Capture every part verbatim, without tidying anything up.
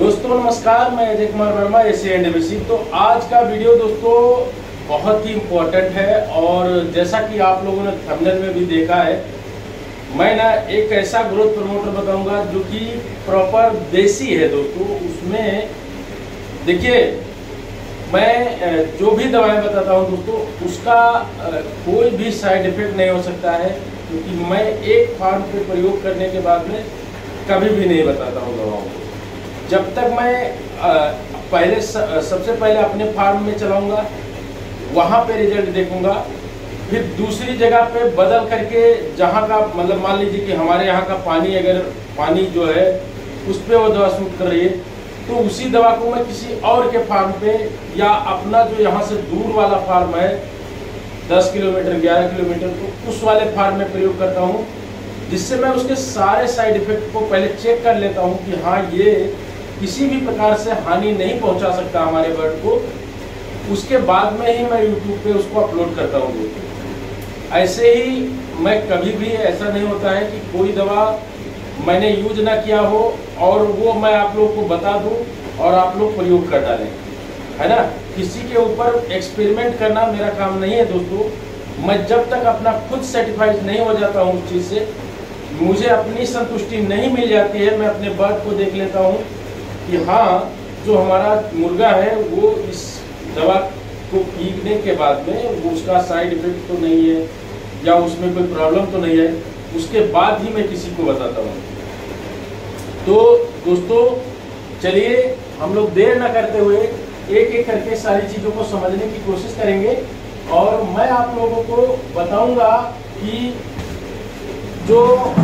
दोस्तों नमस्कार, मैं Ajay Kumar Verma, AC and ABC. तो आज का वीडियो दोस्तों बहुत ही इम्पोर्टेंट है और जैसा कि आप लोगों ने थंबनेल में भी देखा है, मैं ना एक ऐसा ग्रोथ प्रमोटर बताऊंगा जो कि प्रॉपर देसी है दोस्तों। उसमें देखिए, मैं जो भी दवाएं बताता हूं दोस्तों, उसका कोई भी साइड इफेक्ट नहीं हो सकता है, क्योंकि मैं एक फार्म पे प्रयोग करने के बाद में कभी भी नहीं बताता हूं दवाओं को। जब तक मैं पहले सबसे पहले अपने फार्म में चलाऊंगा, वहाँ पे रिजल्ट देखूंगा, फिर दूसरी जगह पे बदल करके जहाँ का मतलब मान लीजिए कि हमारे यहाँ का पानी अगर पानी जो है उस पर वो दवा सूट कर रही है, तो उसी दवा को मैं किसी और के फार्म पे या अपना जो यहाँ से दूर वाला फार्म है दस किलोमीटर ग्यारह किलोमीटर, तो उस वाले फार्म में प्रयोग करता हूँ, जिससे मैं उसके सारे साइड इफेक्ट को पहले चेक कर लेता हूँ कि हाँ ये किसी भी प्रकार से हानि नहीं पहुंचा सकता हमारे बर्ड को। उसके बाद में ही मैं यूट्यूब पे उसको अपलोड करता हूँ। ऐसे ही मैं कभी भी ऐसा नहीं होता है कि कोई दवा मैंने यूज ना किया हो और वो मैं आप लोग को बता दूं और आप लोग प्रयोग कर डालें, है ना। किसी के ऊपर एक्सपेरिमेंट करना मेरा काम नहीं है दोस्तों। मैं जब तक अपना खुद सर्टिफाइड नहीं हो जाता हूँ उस चीज़ से, मुझे अपनी संतुष्टि नहीं मिल जाती है, मैं अपने बर्ड को देख लेता हूँ कि हाँ जो हमारा मुर्गा है वो इस दवा को पीने के बाद में वो उसका साइड इफेक्ट तो नहीं है या उसमें कोई प्रॉब्लम तो नहीं है, उसके बाद ही मैं किसी को बताता हूँ। तो दोस्तों चलिए हम लोग देर ना करते हुए एक एक करके सारी चीज़ों को समझने की कोशिश करेंगे और मैं आप लोगों को बताऊंगा कि जो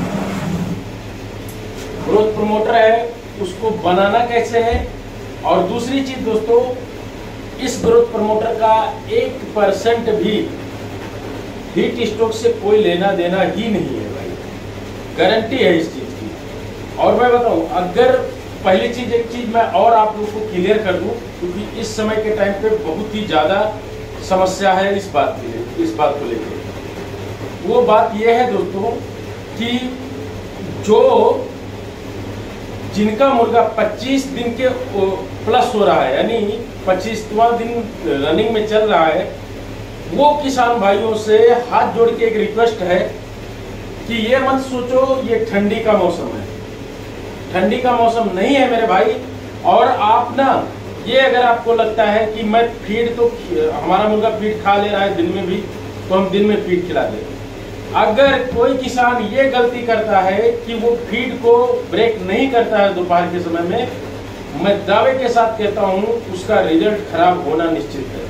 ग्रोथ प्रमोटर है उसको बनाना कैसे है। और दूसरी चीज दोस्तों, इस ग्रोथ प्रमोटर का एक परसेंट भी हीट स्ट्रोक से कोई लेना देना ही नहीं है भाई, गारंटी है इस चीज की। और मैं बताऊं, अगर पहली चीज एक चीज मैं और आप लोगों को क्लियर कर दूं, क्योंकि इस समय के टाइम पे बहुत ही ज्यादा समस्या है इस बात के लिए, इस बात को लेकर। वो बात यह है दोस्तों कि जो जिनका मुर्गा पच्चीस दिन के प्लस हो रहा है, यानी पच्चीसवां दिन रनिंग में चल रहा है, वो किसान भाइयों से हाथ जोड़ के एक रिक्वेस्ट है कि ये मत सोचो ये ठंडी का मौसम है। ठंडी का मौसम नहीं है मेरे भाई। और आप ना ये अगर आपको लगता है कि मैं फीड तो हमारा मुर्गा फीड खा ले रहा है दिन में भी, तो हम दिन में फीड खिला दें। अगर कोई किसान ये गलती करता है कि वो फीड को ब्रेक नहीं करता है दोपहर के समय में, मैं दावे के साथ कहता हूं उसका रिजल्ट खराब होना निश्चित है।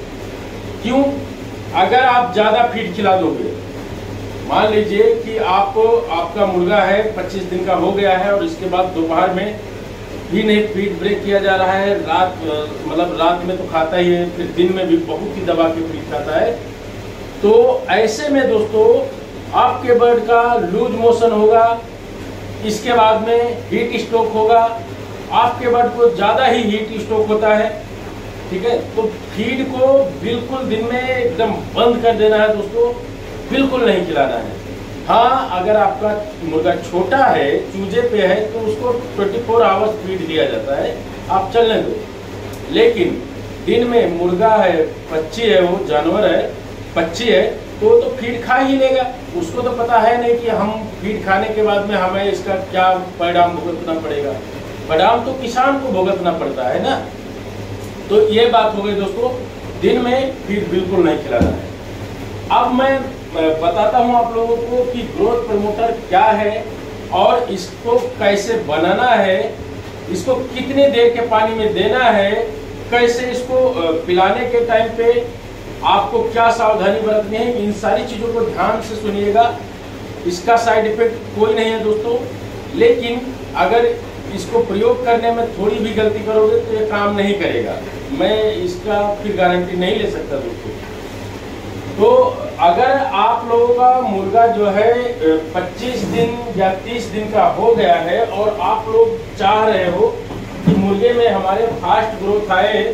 क्यों? अगर आप ज्यादा फीड खिला दोगे, मान लीजिए कि आपको आपका मुर्गा है पच्चीस दिन का हो गया है और इसके बाद दोपहर में भी नहीं फीड ब्रेक किया जा रहा है, रात मतलब रात में तो खाता ही है, फिर दिन में भी बहुत ही दबा के फीड खाता है, तो ऐसे में दोस्तों आपके बर्ड का लूज मोशन होगा, इसके बाद में हीट स्ट्रोक होगा। आपके बर्ड को ज़्यादा ही हीट स्ट्रोक होता है, ठीक है। तो फीड को बिल्कुल दिन में एकदम बंद कर देना है दोस्तों, बिल्कुल नहीं खिलाना है। हाँ, अगर आपका मुर्गा छोटा है, चूजे पे है, तो उसको चौबीस आवर्स फीड दिया जाता है, आप चलने दो। लेकिन दिन में मुर्गा है, पक्षी है, वो जानवर है, पक्षी है, तो तो फीड खा ही लेगा। उसको तो पता है नहीं कि हम फीड खाने के बाद में हमें इसका क्या परिणाम भुगतना पड़ेगा। परिणाम तो किसान को भुगतना पड़ता है ना। तो ये बात हो गई दोस्तों, दिन में फीड बिल्कुल नहीं खिलाना है। अब मैं बताता हूँ आप लोगों को कि ग्रोथ प्रमोटर क्या है और इसको कैसे बनाना है, इसको कितनी देर के पानी में देना है, कैसे इसको पिलाने के टाइम पे आपको क्या सावधानी बरतनी है, इन सारी चीजों को ध्यान से सुनिएगा। इसका साइड इफेक्ट कोई नहीं है दोस्तों, लेकिन अगर इसको प्रयोग करने में थोड़ी भी गलती करोगे तो ये काम नहीं करेगा। मैं इसका फिर गारंटी नहीं ले सकता दोस्तों। तो अगर आप लोगों का मुर्गा जो है पच्चीस दिन या तीस दिन का हो गया है और आप लोग चाह रहे हो कि मुर्गे में हमारे फास्ट ग्रोथ आए,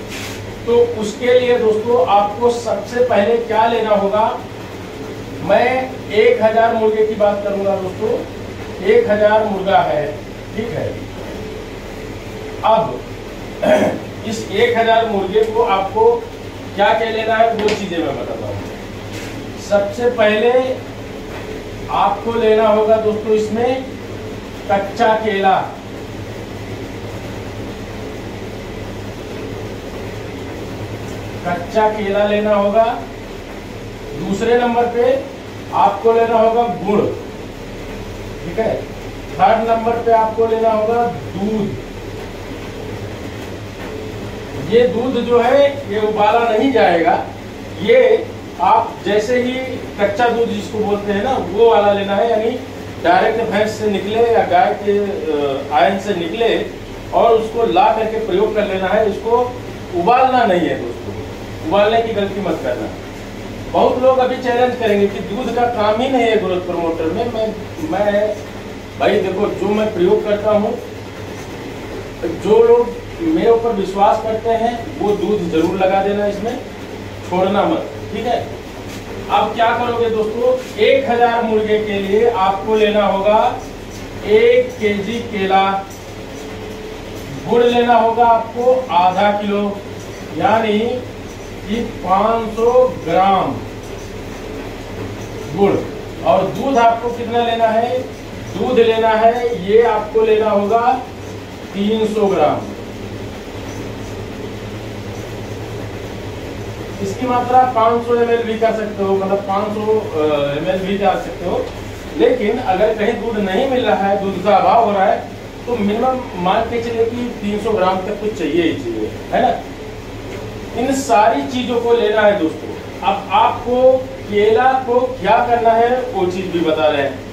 तो उसके लिए दोस्तों आपको सबसे पहले क्या लेना होगा। मैं एक हजार मुर्गे की बात करूंगा दोस्तों। एक हजार मुर्गा है, ठीक है। अब इस एक हजार मुर्गे को आपको क्या क्या लेना है वो चीजें मैं बताता हूँ। सबसे पहले आपको लेना होगा दोस्तों इसमें कच्चा केला। कच्चा केला लेना होगा। दूसरे नंबर पे आपको लेना होगा गुड़, ठीक है। थर्ड नंबर पे आपको लेना होगा दूध। ये दूध जो है ये उबाला नहीं जाएगा, ये आप जैसे ही कच्चा दूध जिसको बोलते हैं ना वो वाला लेना है, यानी डायरेक्ट भैंस से निकले या गाय के आयन से निकले और उसको ला करके प्रयोग कर लेना है। इसको उबालना नहीं है दोस्तों, उबालने की गलती मत करना। बहुत लोग अभी चैलेंज करेंगे कि दूध का काम ही नहीं है ग्रोथ प्रमोटर में। मैं मैं भाई देखो, जो मैं प्रयोग करता हूँ, जो लोग मेरे ऊपर विश्वास करते हैं वो दूध जरूर लगा देना, इसमें छोड़ना मत, ठीक है। अब क्या करोगे दोस्तों, एक हजार मुर्गे के लिए आपको लेना होगा एक केजी केला, गुड़ लेना होगा आपको आधा किलो, यानी कि पाँच सौ ग्राम गुड़। और दूध आपको कितना लेना है, दूध लेना है ये आपको लेना होगा तीन सौ ग्राम। इसकी मात्रा पाँच सौ एम एल भी कर सकते हो, मतलब पाँच सौ एम एल भी कर सकते हो। लेकिन अगर कहीं दूध नहीं मिल रहा है, दूध का अभाव हो रहा है, तो मिनिमम मान के चलिए कि तीन सौ ग्राम तक तो चाहिए ही चाहिए, है ना। इन सारी चीजों को लेना है दोस्तों। अब आपको केला को क्या करना है वो चीज भी बता रहे हैं।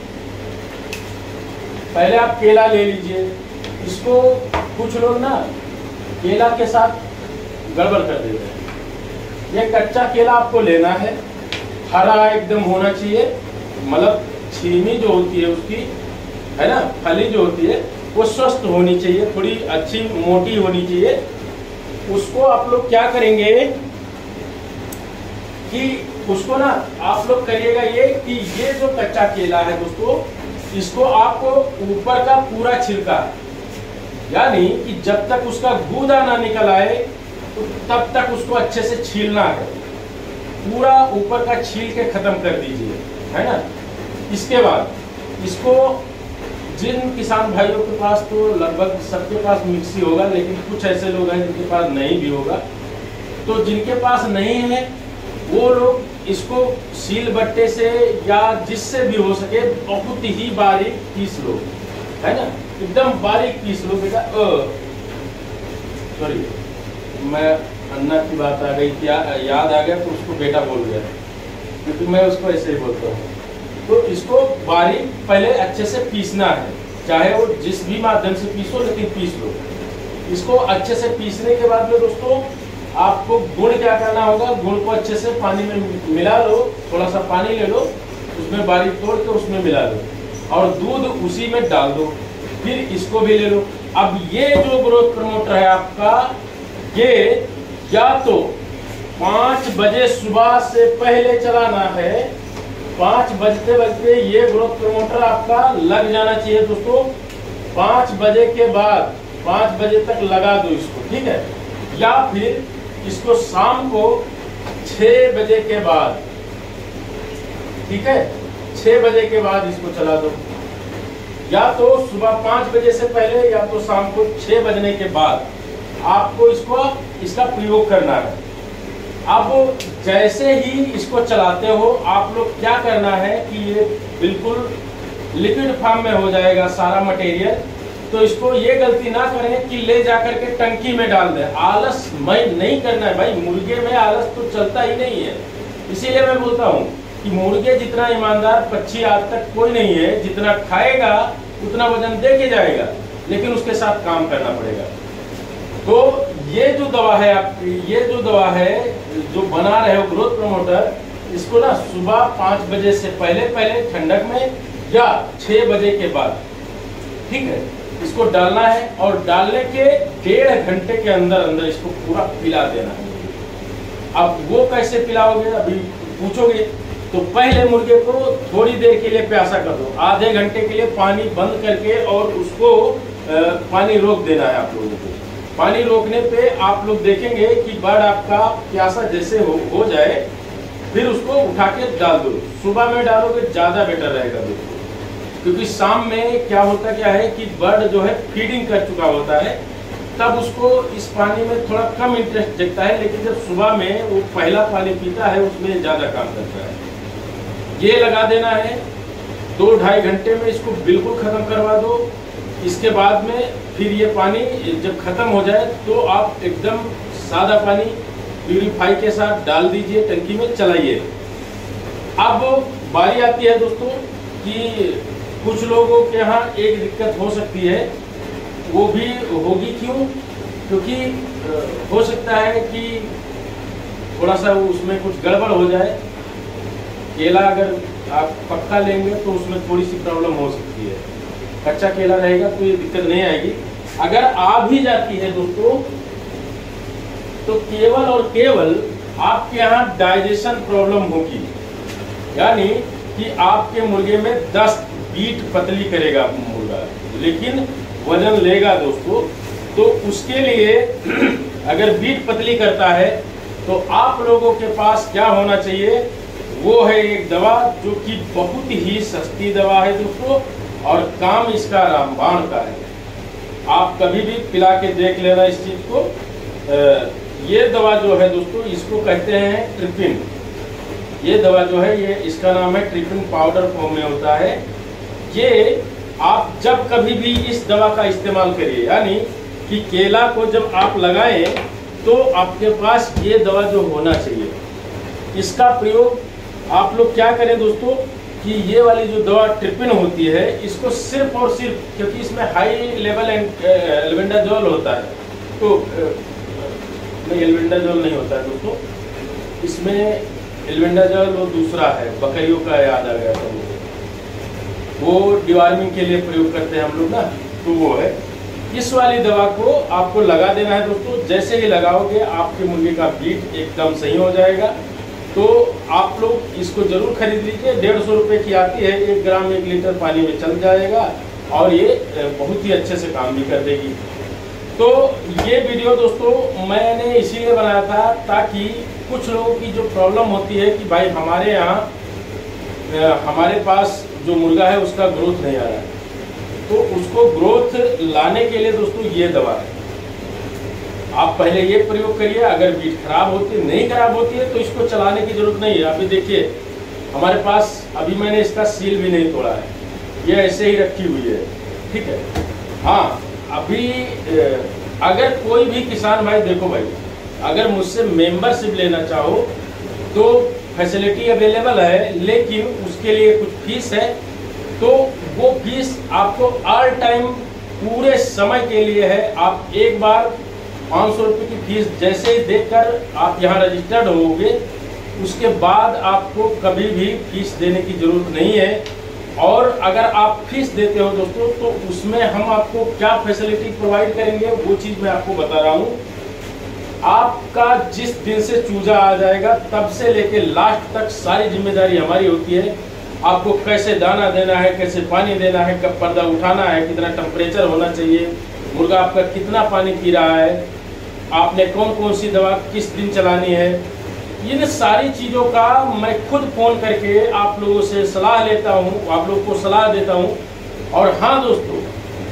पहले आप केला ले लीजिए। इसको कुछ लोग ना केला के साथ गड़बड़ कर देते हैं। ये कच्चा केला आपको लेना है, हरा एकदम होना चाहिए, मतलब छीमी जो होती है उसकी, है ना, फली जो होती है वो स्वस्थ होनी चाहिए, थोड़ी अच्छी मोटी होनी चाहिए। उसको आप लोग क्या करेंगे कि उसको ना आप लोग करिएगा ये कि ये जो कच्चा केला है दोस्तों, इसको आपको ऊपर का पूरा छिलका, यानी कि जब तक उसका गूदा ना निकल आए तो तब तक उसको अच्छे से छीलना है, पूरा ऊपर का छील के खत्म कर दीजिए, है ना। इसके बाद इसको, जिन किसान भाइयों के पास तो लगभग सबके पास मिक्सी होगा, लेकिन कुछ ऐसे लोग हैं जिनके पास नहीं भी होगा, तो जिनके पास नहीं है वो लोग इसको सील बट्टे से या जिससे भी हो सके बहुत ही बारीक पीस लो, है ना, एकदम बारीक पीस लो बेटा। सॉरी, मैं अन्ना की बात आ गई, क्या याद आ गया तो उसको बेटा बोल गया, क्योंकि मैं उसको ऐसे ही बोलता हूँ। तो इसको बारीक पहले अच्छे से पीसना है, चाहे वो जिस भी माध्यम से पीसो, लेकिन पीस लो। इसको अच्छे से पीसने के बाद में दोस्तों आपको गुड़ क्या करना होगा, गुड़ को अच्छे से पानी में मिला लो, थोड़ा सा पानी ले लो, उसमें बारीक तोड़ के उसमें मिला लो और दूध उसी में डाल दो, फिर इसको भी ले लो। अब ये जो ग्रोथ प्रमोटर है आपका, ये या तो पाँच बजे सुबह से पहले चलाना है, पाँच बजते बजते ये ग्रोथ प्रमोटर आपका लग जाना चाहिए दोस्तों। पाँच बजे के बाद पाँच बजे तक लगा दो इसको, ठीक है। या फिर इसको शाम को छह बजे के बाद, ठीक है, छह बजे के बाद इसको चला दो, या तो सुबह पाँच बजे से पहले या तो शाम को छह बजने के बाद आपको इसको इसका प्रयोग करना है। अब जैसे ही इसको चलाते हो आप लोग क्या करना है कि ये बिल्कुल लिक्विड फॉर्म में हो जाएगा सारा मटेरियल, तो इसको ये गलती ना करें कि ले जाकर के टंकी में डाल दें। आलस मैं नहीं करना है भाई, मुर्गे में आलस तो चलता ही नहीं है। इसीलिए मैं बोलता हूँ कि मुर्गे जितना ईमानदार पक्षी आज तक कोई नहीं है, जितना खाएगा उतना वजन दे के जाएगा, लेकिन उसके साथ काम करना पड़ेगा। तो ये जो दवा है आपकी, ये जो दवा है जो बना रहे हो ग्रोथ प्रमोटर, इसको ना सुबह पाँच बजे से पहले पहले ठंडक में या छह बजे के बाद, ठीक है, इसको डालना है और डालने के डेढ़ घंटे के अंदर अंदर इसको पूरा पिला देना है। अब वो कैसे पिलाओगे अभी पूछोगे, तो पहले मुर्गे को थोड़ी देर के लिए प्यासा कर दो, आधे घंटे के लिए पानी बंद करके और उसको पानी रोक देना है आप लोगों को। पानी रोकने पे आप लोग देखेंगे कि बर्ड आपका प्यासा जैसे हो, हो जाए फिर उसको उठा के डाल दो। सुबह में डालोगे ज़्यादा बेटर रहेगा दोस्तों, क्योंकि शाम में क्या होता क्या है कि बर्ड जो है फीडिंग कर चुका होता है, तब उसको इस पानी में थोड़ा कम इंटरेस्ट दिखता है, लेकिन जब सुबह में वो पहला पानी पीता है उसमें ज़्यादा काम करता है। ये लगा देना है, दो ढाई घंटे में इसको बिल्कुल ख़त्म करवा दो। इसके बाद में फिर ये पानी जब ख़त्म हो जाए तो आप एकदम सादा पानी प्यूरीफाई के साथ डाल दीजिए, टंकी में चलाइए। अब बारी आती है दोस्तों कि कुछ लोगों के यहाँ एक दिक्कत हो सकती है, वो भी होगी क्यों, क्योंकि हो सकता है कि थोड़ा सा उसमें कुछ गड़बड़ हो जाए। केला अगर आप पक्का लेंगे तो उसमें थोड़ी सी प्रॉब्लम हो सकती है, कच्चा केला रहेगा तो ये दिक्कत नहीं आएगी। अगर आ भी जाती है दोस्तों तो केवल और केवल आपके यहाँ डाइजेशन प्रॉब्लम होगी, यानी कि आपके मुर्गे में दस बीट पतली करेगा मुर्गा, लेकिन वजन लेगा दोस्तों। तो उसके लिए अगर बीट पतली करता है तो आप लोगों के पास क्या होना चाहिए, वो है एक दवा जो कि बहुत ही सस्ती दवा है दोस्तों, और काम इसका रामबाण का है। आप कभी भी पिला के देख लेना इस चीज़ को। ये दवा जो है दोस्तों इसको कहते हैं ट्रिपिन। ये दवा जो है ये इसका नाम है ट्रिपिन, पाउडर फॉर्म में होता है। ये आप जब कभी भी इस दवा का इस्तेमाल करिए, यानी कि केला को जब आप लगाएं तो आपके पास ये दवा जो होना चाहिए। इसका प्रयोग आप लोग क्या करें दोस्तों कि ये वाली जो दवा ट्रिपिन होती है इसको सिर्फ और सिर्फ, क्योंकि इसमें हाई लेवल एल्बेंडाजोल होता है, तो नहीं एल्बेंडाजोल नहीं होता है दोस्तों, इसमें एल्बेंडाजोल वो दूसरा है, बकरियों का याद आ गया था, वो डिवार्मिंग के लिए प्रयोग करते हैं हम लोग ना, तो वो है। इस वाली दवा को आपको लगा देना है दोस्तों। जैसे ही लगाओगे आपके मुर्गे का बीट एकदम सही हो जाएगा। तो आप लोग इसको जरूर खरीद लीजिए, डेढ़ सौ रुपये की आती है, एक ग्राम एक लीटर पानी में चल जाएगा और ये बहुत ही अच्छे से काम भी कर देगी। तो ये वीडियो दोस्तों मैंने इसीलिए बनाया था ताकि कुछ लोगों की जो प्रॉब्लम होती है कि भाई हमारे यहाँ हमारे पास जो मुर्गा है उसका ग्रोथ नहीं आ रहा है, तो उसको ग्रोथ लाने के लिए दोस्तों ये दवा है। आप पहले ये प्रयोग करिए, अगर बीट खराब होती है नहीं खराब होती है तो इसको चलाने की जरूरत नहीं है। अभी देखिए हमारे पास अभी मैंने इसका सील भी नहीं तोड़ा है, ये ऐसे ही रखी हुई है, ठीक है। हाँ, अभी अगर कोई भी किसान भाई, देखो भाई, अगर मुझसे मेंबरशिप लेना चाहो तो फैसिलिटी अवेलेबल है, लेकिन उसके लिए कुछ फीस है। तो वो फीस आपको ऑल टाइम पूरे समय के लिए है। आप एक बार पाँच सौ रुपये की फीस जैसे ही देकर आप यहाँ रजिस्टर्ड होगे, उसके बाद आपको कभी भी फीस देने की ज़रूरत नहीं है। और अगर आप फीस देते हो दोस्तों तो उसमें हम आपको क्या फैसिलिटी प्रोवाइड करेंगे वो चीज़ मैं आपको बता रहा हूँ। आपका जिस दिन से चूजा आ जाएगा तब से लेके लास्ट तक सारी जिम्मेदारी हमारी होती है। आपको कैसे दाना देना है, कैसे पानी देना है, कब पर्दा उठाना है, कितना टेम्परेचर होना चाहिए, मुर्गा आपका कितना पानी पी रहा है, आपने कौन कौन सी दवा किस दिन चलानी है, इन सारी चीज़ों का मैं खुद फ़ोन करके आप लोगों से सलाह लेता हूँ, आप लोगों को सलाह देता हूँ। और हाँ दोस्तों,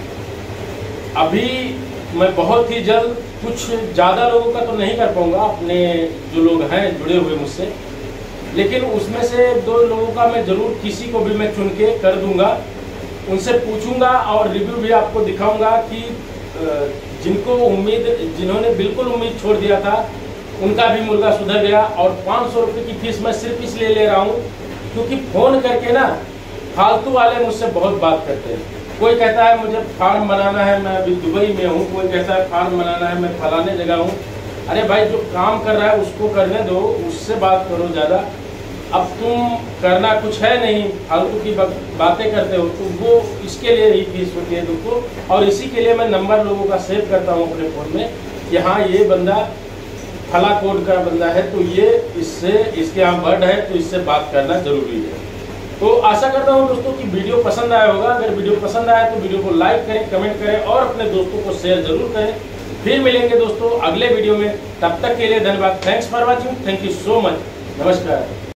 अभी मैं बहुत ही जल्द, कुछ ज़्यादा लोगों का तो नहीं कर पाऊँगा, अपने जो लोग हैं जुड़े हुए मुझसे, लेकिन उसमें से दो लोगों का मैं ज़रूर किसी को भी मैं चुन के कर दूँगा, उनसे पूछूंगा और रिव्यू भी आपको दिखाऊंगा कि जिनको उम्मीद जिन्होंने बिल्कुल उम्मीद छोड़ दिया था उनका भी मुर्गा सुधर गया। और पाँच सौ रुपये की फीस मैं सिर्फ इसलिए ले रहा हूँ क्योंकि फ़ोन करके ना फालतू वाले मुझसे बहुत बात करते हैं। कोई कहता है मुझे फार्म बनाना है, मैं अभी दुबई में हूँ, कोई कहता है फार्म बनाना है, मैं फलाने जगह हूँ। अरे भाई, जो काम कर रहा है उसको करने दो, उससे बात करो ज़्यादा। अब तुम करना कुछ है नहीं, फालतू की बातें करते हो, तो वो इसके लिए ही फीस होती है तुमको। और इसी के लिए मैं नंबर लोगों का सेव करता हूँ अपने फ़ोन में कि हाँ ये बंदा फला कोड का बंदा है, तो ये इससे इसके यहाँ बर्ड है तो इससे बात करना ज़रूरी है। तो आशा करता हूँ दोस्तों कि वीडियो पसंद आया होगा। अगर वीडियो पसंद आया तो वीडियो को लाइक करें, कमेंट करें और अपने दोस्तों को शेयर जरूर करें। फिर मिलेंगे दोस्तों अगले वीडियो में, तब तक के लिए धन्यवाद। Thanks for watching, thank you so much, नमस्कार।